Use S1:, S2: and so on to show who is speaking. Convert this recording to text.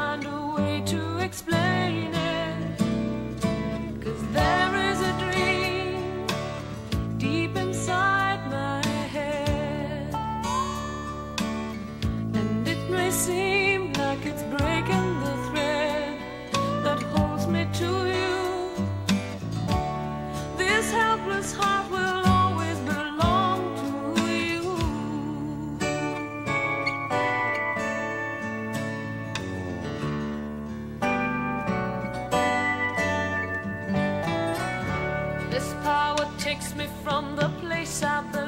S1: find a way to explain it, 'cause there is a dream deep inside my head, and it may seem like it's breaking the thread that holds me to you. This helpless heart will always belong to you. This power takes me from the place I've been.